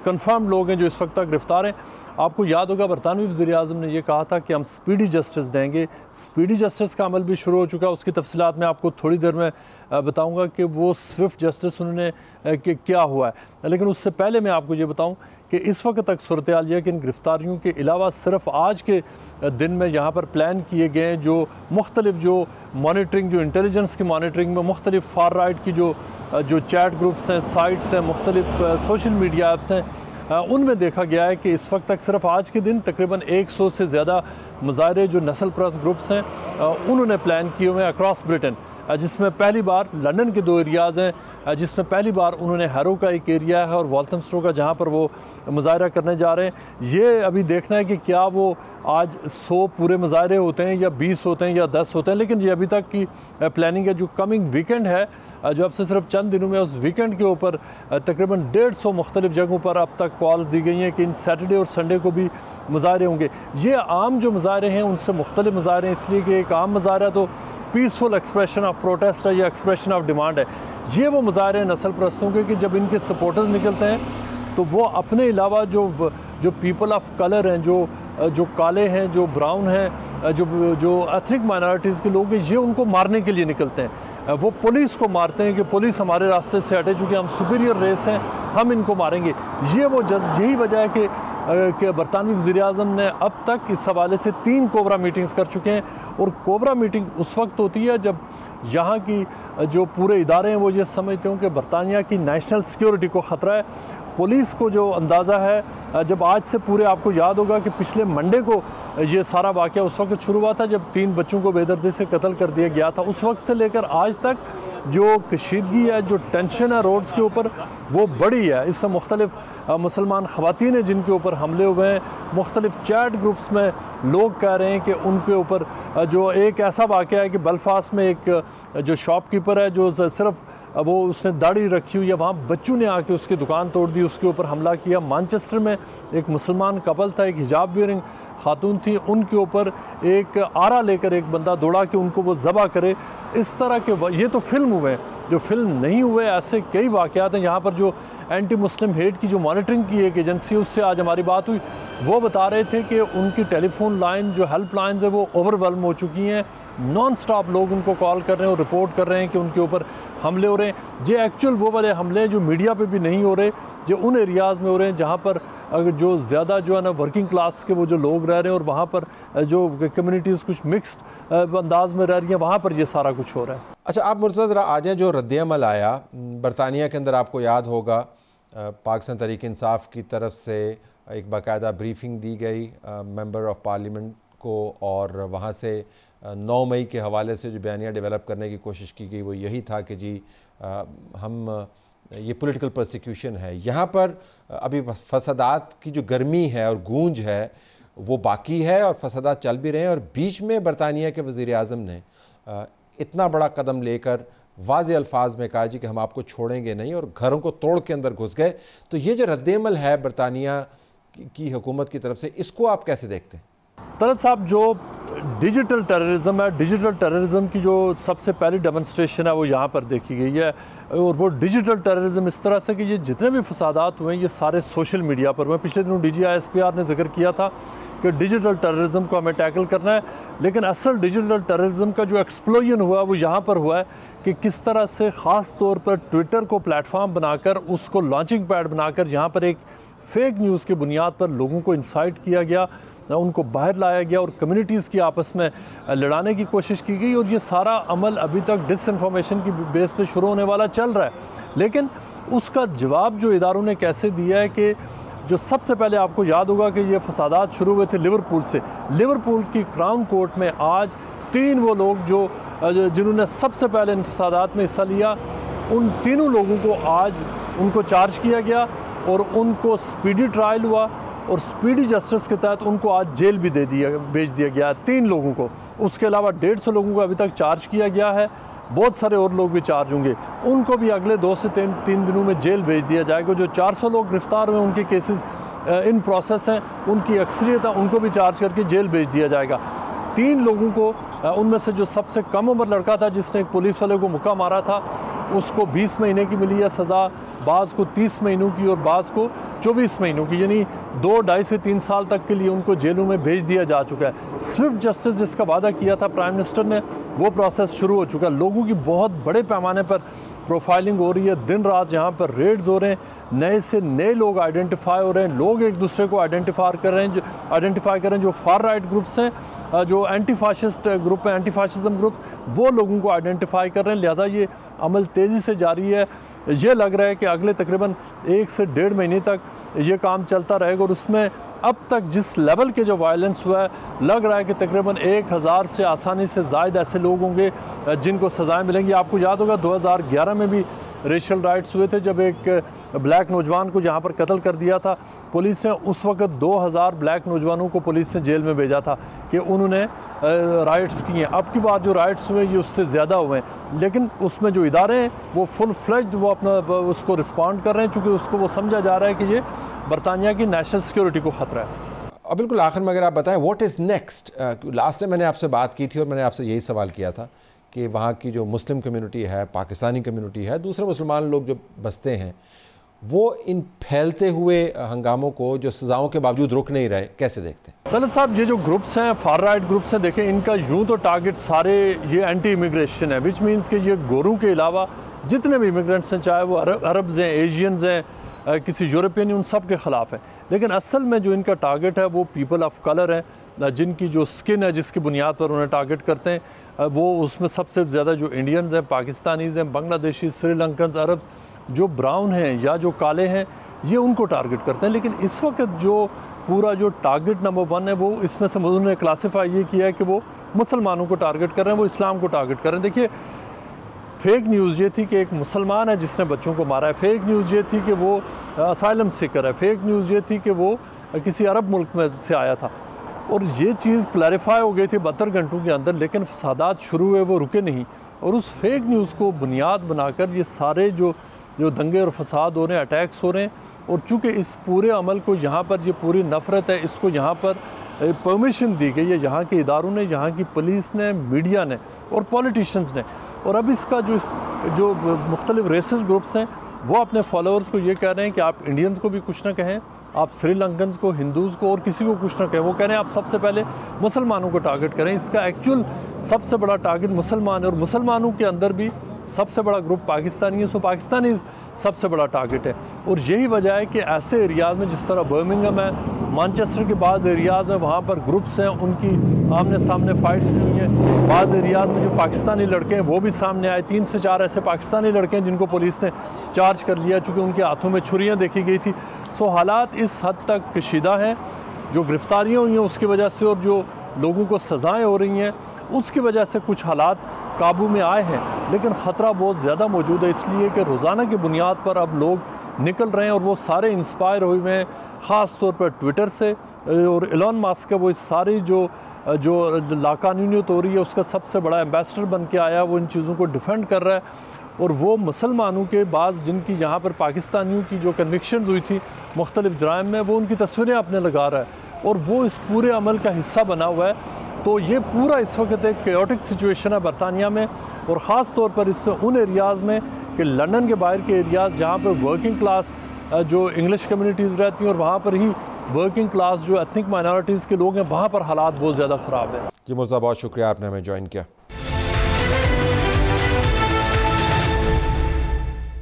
कंफर्म लोग हैं जो इस वक्त तक गिरफ्तार हैं। आपको याद होगा बरतानवी वज़ीर-ए-आज़म ने यह कहा था कि हम स्पीडी जस्टिस देंगे। स्पीडी जस्टिस का अमल भी शुरू हो चुका है। उसकी तफसीलात मैं आपको थोड़ी देर में बताऊंगा कि वो स्विफ्ट जस्टिस उन्होंने क्या हुआ है। लेकिन उससे पहले मैं आपको ये बताऊं कि इस वक्त तक सूरत हाल यह है कि इन गिरफ्तारियों के अलावा सिर्फ आज के दिन में यहाँ पर प्लान किए गए हैं जो मुख्तलिफ जो मॉनिटरिंग जो इंटेलिजेंस की मॉनिटरिंग में मुख्तलिफ फार राइट की जो जो चैट ग्रुप्स हैं, साइट्स हैं, मुख्तलिफ सोशल मीडिया ऐप्स हैं, उनमें देखा गया है कि इस वक्त तक सिर्फ आज के दिन तकरीबन एक सौ से ज़्यादा मुजाहरे जो नस्ल परस्त ग्रुप्स हैं उन्होंने प्लान किए हुए हैं अक्रॉस ब्रिटेन, जिसमें पहली बार लंदन के दो एरियाज़ हैं, जिसमें पहली बार उन्होंने हैरो का एक एरिया है और वॉल्थमस्टो का जहाँ पर वो मुजाहरा करने जा रहे हैं। ये अभी देखना है कि क्या वो आज सौ पूरे मुजाहरे होते हैं या बीस होते हैं या दस होते हैं, लेकिन ये अभी तक की प्लानिंग है। जो कमिंग वीकेंड है जो अब से सिर्फ चंद दिनों में, उस वीकेंड के ऊपर तकरीबन डेढ़ सौ मुख्तलिफ जगहों पर अब तक कॉल्स दी गई हैं कि इन सैटरडे और संडे को भी मुजाहरे होंगे। ये आम जो मुजाहरे हैं उनसे मुख्तलिफ मुजाहरे हैं, इसलिए कि एक आम मुजाहरा तो पीसफुल एक्सप्रेशन ऑफ प्रोटेस्ट है या एक्सप्रेशन ऑफ डिमांड है। ये वो मुजाहरे हैं नस्ल परस्तों के कि जब इनके सपोर्टर्स निकलते हैं तो वो अपने अलावा जो जो पीपल ऑफ कलर हैं, जो जो काले हैं, जो ब्राउन हैं, जो जो एथनिक माइनॉरिटीज़ के लोग हैं, ये उनको मारने के लिए निकलते हैं। वो पुलिस को मारते हैं कि पुलिस हमारे रास्ते से हटे, चूँकि हम सुपीरियर रेस हैं, हम इनको मारेंगे। ये वो यही वजह है कि कि बरतानवी वज़ीर-ए-आज़म ने अब तक इस हवाले से तीन कोबरा मीटिंग्स कर चुके हैं। और कोबरा मीटिंग उस वक्त होती है जब यहाँ की जो पूरे इदारे हैं वो ये समझते हों कि बरतानिया की नेशनल सिक्योरिटी को ख़तरा है। पुलिस को जो अंदाज़ा है, जब आज से पूरे, आपको याद होगा कि पिछले मंडे को ये सारा वाक़या उस वक्त शुरू हुआ था जब तीन बच्चों को बेदर्दी से कत्ल कर दिया गया था। उस वक्त से लेकर आज तक जो कशीदगी है, जो टेंशन है रोड्स के ऊपर, वो बड़ी है। इससे मुख्तलिफ मुसलमान ख़वातीन हैं जिनके ऊपर हमले हुए हैं। मुख्तलिफ चैट ग्रुप्स में लोग कह रहे हैं कि उनके ऊपर जो एक ऐसा वाक़या है कि बेलफास्ट में एक जो शॉपकीपर है जो सिर्फ वो उसने दाढ़ी रखी हुई है, वहाँ बच्चों ने आके उसकी दुकान तोड़ दी, उसके ऊपर हमला किया। मानचेस्टर में एक मुसलमान कपल था, एक हिजाब वेयरिंग खातून थी, उनके ऊपर एक आरा लेकर एक बंदा दौड़ा कि उनको वो ज़बह करे। इस तरह के ये तो फिल्म हुए हैं, जो फिल्म नहीं हुए ऐसे कई वाक़यात हैं। यहाँ पर जो एंटी मुस्लिम हेट की जो मॉनिटरिंग की एक एजेंसी, उससे आज हमारी बात हुई, वो बता रहे थे कि उनकी टेलीफोन लाइन जो हेल्प लाइन है वो ओवरवेलम हो चुकी हैं। नॉन स्टॉप लोग उनको कॉल कर रहे हैं और रिपोर्ट कर रहे हैं कि उनके ऊपर हमले हो रहे हैं। ये एक्चुअल वो वाले हमले हैं जो मीडिया पे भी नहीं हो रहे, ये उन एरियाज़ में हो रहे हैं जहाँ पर अगर जो ज़्यादा जो है ना वर्किंग क्लास के वो जो लोग रह रहे हैं और वहाँ पर जो कम्युनिटीज़ कुछ मिक्स्ड अंदाज में रह रही हैं, वहाँ पर ये सारा कुछ हो रहा है। अच्छा, आप मुर्तज़ा ज़रा आ जाएँ, जो रद्द-ए-अमल आया बरतानिया के अंदर, आपको याद होगा पाकिस्तान तहरीक इंसाफ की तरफ से एक बाकायदा ब्रीफिंग दी गई मेंबर ऑफ पार्लियामेंट को, और वहाँ से नौ मई के हवाले से जो बयानिया डेवलप करने की कोशिश की गई वो यही था कि जी आ, हम ये पॉलिटिकल प्रोसिक्यूशन है। यहाँ पर अभी फसादात की जो गर्मी है और गूंज है वो बाकी है और फसादात चल भी रहे हैं, और बीच में बरतानिया के वज़ीर-ए-आज़म ने आ, इतना बड़ा कदम लेकर वाज़े अल्फाज में कहा जी कि हम आपको छोड़ेंगे नहीं, और घरों को तोड़ के अंदर घुस गए। तो ये जो रद्द-ए-अमल है बरतानिया की हुकूमत की तरफ से, इसको आप कैसे देखते हैं? तलत साहब, जो डिजिटल टेररिज्म है, डिजिटल टेररिज्म की जो सबसे पहली डेमोन्स्ट्रेशन है वो यहाँ पर देखी गई है। और वो डिजिटल टेररिज्म इस तरह से कि ये जितने भी फसादात हुए हैं ये सारे सोशल मीडिया पर हुए। पिछले दिनों D G I S P R ने जिक्र किया था कि डिजिटल टेररिज्म को हमें टैकल करना है, लेकिन असल डिजिटल टेररिज्म का जो एक्सप्लोजन हुआ वो यहाँ पर हुआ है कि किस तरह से ख़ास तौर पर ट्विटर को प्लेटफॉर्म बनाकर, उसको लॉन्चिंग पैड बनाकर यहाँ पर एक फेक न्यूज़ की बुनियाद पर लोगों को इंसाइट किया गया, उनको बाहर लाया गया और कम्युनिटीज़ की आपस में लड़ाने की कोशिश की गई। और ये सारा अमल अभी तक डिसइंफॉर्मेशन की बेस पे शुरू होने वाला चल रहा है। लेकिन उसका जवाब जो इदारों ने कैसे दिया है कि जो सबसे पहले आपको याद होगा कि ये फसादात शुरू हुए थे लिवरपूल से। लिवरपूल की क्राउन कोर्ट में आज तीन वो लोग जो जिन्होंने सबसे पहले इन फसादात में हिस्सा लिया, उन तीनों लोगों को आज उनको चार्ज किया गया और उनको स्पीडी ट्रायल हुआ, और स्पीडी जस्टिस के तहत उनको आज जेल भी दे दिया भेज दिया गया है तीन लोगों को। उसके अलावा डेढ़ सौ लोगों को अभी तक चार्ज किया गया है, बहुत सारे और लोग भी चार्ज होंगे, उनको भी अगले दो से तीन तीन दिनों में जेल भेज दिया जाएगा। जो चार सौ लोग गिरफ्तार हुए उनके केसेस इन प्रोसेस हैं, उनकी अक्सरियत है, उनको भी चार्ज करके जेल भेज दिया जाएगा। तीन लोगों को, उनमें से जो सबसे कम उम्र लड़का था जिसने एक पुलिस वाले को मुक्का मारा था, उसको बीस महीने की मिली है सज़ा, बाज़ को तीस महीनों की और बाज़ को चौबीस महीनों की, यानी दो ढाई से तीन साल तक के लिए उनको जेलों में भेज दिया जा चुका है। स्विफ्ट जस्टिस जिसका वादा किया था प्राइम मिनिस्टर ने, वो प्रोसेस शुरू हो चुका है। लोगों की बहुत बड़े पैमाने पर प्रोफाइलिंग हो रही है, दिन रात यहाँ पर रेड्स हो रहे हैं, नए से नए लोग आइडेंटिफाई हो रहे हैं, लोग एक दूसरे को आइडेंटिफाई कर रहे हैं, जो आइडेंटिफाई कर रहे हैं जो फार राइट ग्रुप्स हैं, जो एंटी फाशिस्ट ग्रुप हैं, एंटी फाशिज्म ग्रुप, वो लोगों को आइडेंटिफाई कर रहे हैं। लिहाजा ये अमल तेज़ी से जारी है। ये लग रहा है कि अगले तकरीबन एक से डेढ़ महीने तक ये काम चलता रहेगा और उसमें अब तक जिस लेवल के जो वायलेंस हुआ है, लग रहा है कि तकरीबन एक हज़ार से आसानी से ज़ायद ऐसे लोग होंगे जिनको सज़ाएं मिलेंगी। आपको याद होगा दो हज़ार ग्यारह में भी रेशल राइट्स हुए थे, जब एक ब्लैक नौजवान को जहाँ पर कत्ल कर दिया था। पुलिस ने उस वक्त दो हज़ार ब्लैक नौजवानों को पुलिस ने जेल में भेजा था कि उन्होंने राइट्स किए हैं। अब की बात जो राइट्स हुए ये उससे ज़्यादा हुए हैं, लेकिन उसमें जो इदारे हैं वो फुल फ्लेज्ड वो अपना उसको रिस्पॉन्ड कर रहे हैं, चूँकि उसको वो समझा जा रहा है कि ये बरतानिया की नेशनल सिक्योरिटी को ख़तरा है। अब बिल्कुल आखिर में अगर आप बताएं what is next. Last time मैंने आपसे बात की थी और मैंने आपसे यही सवाल किया था कि वहाँ की जो मुस्लिम कम्युनिटी है, पाकिस्तानी कम्युनिटी है, दूसरे मुसलमान लोग जो बसते हैं, वो इन फैलते हुए हंगामों को जो सज़ाओं के बावजूद रुक नहीं रहे, कैसे देखते हैं? तलत साहब, ये जो ग्रुप्स हैं, फार राइट ग्रुप्स हैं, देखें इनका यूँ तो टारगेट सारे ये एंटी इमिग्रेशन है, विच मीन्स कि ये गोरों के अलावा जितने भी इमिग्रेंट्स हैं, चाहे वो अरब अरब्स हैं, एशियंस हैं, किसी यूरोपियन, उन सब के ख़िलाफ़ है। लेकिन असल में जो इनका टारगेट है वो पीपल ऑफ कलर है, जिनकी जो स्किन है जिसकी बुनियाद पर उन्हें टारगेट करते हैं। वो उसमें सबसे ज़्यादा जो इंडियंस हैं, पाकिस्तानीज़ हैं, बांग्लादेशी, श्रीलंकन, अरब, जो ब्राउन हैं या जो काले हैं, ये उनको टारगेट करते हैं। लेकिन इस वक्त जो पूरा जो टारगेट नंबर वन है वो इसमें से उन्होंने क्लासीफाई ये किया है कि वो मुसलमानों को टारगेट कर रहे हैं, वो इस्लाम को टारगेट कर रहे हैं। देखिए, फेक न्यूज़ ये थी कि एक मुसलमान है जिसने बच्चों को मारा है, फेक न्यूज़ ये थी कि वो असाइलम सीकर है, फेक न्यूज़ ये थी कि वो किसी अरब मुल्क में से आया था, और ये चीज़ क्लैरिफाई हो गई थी बहत्तर घंटों के अंदर। लेकिन फसादात शुरू हुए, वो रुके नहीं, और उस फेक न्यूज़ को बुनियाद बनाकर ये सारे जो जो दंगे और फसाद हो रहे हैं, अटैक्स हो रहे हैं। और चूँकि इस पूरे अमल को यहाँ पर ये पूरी नफ़रत है, इसको यहाँ पर परमिशन दी गई है यहाँ के इदारों ने, यहाँ की पुलिस ने, मीडिया ने और पॉलिटिशियंस ने। और अब इसका जो इस जो मुख्तलिफ रेसिस ग्रुप्स हैं वो अपने फॉलोअर्स को ये कह रहे हैं कि आप इंडियंस को भी कुछ ना कहें, आप श्रीलंकन को, हिंदूज़ को और किसी को कुछ ना कहें। वो कह रहे हैं आप सबसे पहले मुसलमानों को टारगेट करें। इसका एक्चुअल सबसे बड़ा टारगेट मुसलमान है, और मुसलमानों के अंदर भी सबसे बड़ा ग्रुप पाकिस्तानी है, सो पाकिस्तानी सबसे बड़ा टारगेट है। और यही वजह है कि ऐसे एरियाज़ में जिस तरह बर्मिंघम है, मैनचेस्टर के बाद एरियाज़ में वहाँ पर ग्रुप्स हैं, उनकी आमने सामने फ़ाइट्स भी हुई हैं। बाद एरियाज़ में जो पाकिस्तानी लड़के हैं वो भी सामने आए, तीन से चार ऐसे पाकिस्तानी लड़के हैं जिनको पुलिस ने चार्ज कर लिया चूँकि उनके हाथों में छुरियाँ देखी गई थी। सो हालात इस हद तक कशीदा हैं, जो गिरफ्तारियाँ हुई हैं उसकी वजह से और जो लोगों को सज़ाएँ हो रही हैं उसकी वजह से कुछ हालात काबू में आए हैं। लेकिन ख़तरा बहुत ज़्यादा मौजूद है, इसलिए कि रोज़ाना की बुनियाद पर अब लोग निकल रहे हैं, और वो सारे इंस्पायर हुए हैं ख़ास तौर पर ट्विटर से। और एलन मस्क का वो इस सारी जो जो लाकानूनियत हो रही है उसका सबसे बड़ा एम्बेसडर बन के आया, वो इन चीज़ों को डिफेंड कर रहा है। और वो मुसलमानों के बाद जिनकी यहाँ पर पाकिस्तानियों की जो कन्विक्शन हुई थी मुख्तलिफ जराइम में, वो उनकी तस्वीरें अपने लगा रहा है, और वो इस पूरे अमल का हिस्सा बना हुआ है। तो ये पूरा इस वक्त एक केओटिक सिचुएशन है बरतानिया में, और ख़ास तौर पर इसमें उन एरियाज़ में कि लंदन के बाहर के एरियाज़ जहाँ पर वर्किंग क्लास जो इंग्लिश कम्युनिटीज़ रहती हैं, और वहाँ पर ही वर्किंग क्लास जो एथनिक माइनॉरिटीज़ के लोग हैं, वहाँ पर हालात बहुत ज़्यादा ख़राब है। जी मुर्तज़ा, बहुत शुक्रिया आपने हमें ज्वाइन किया।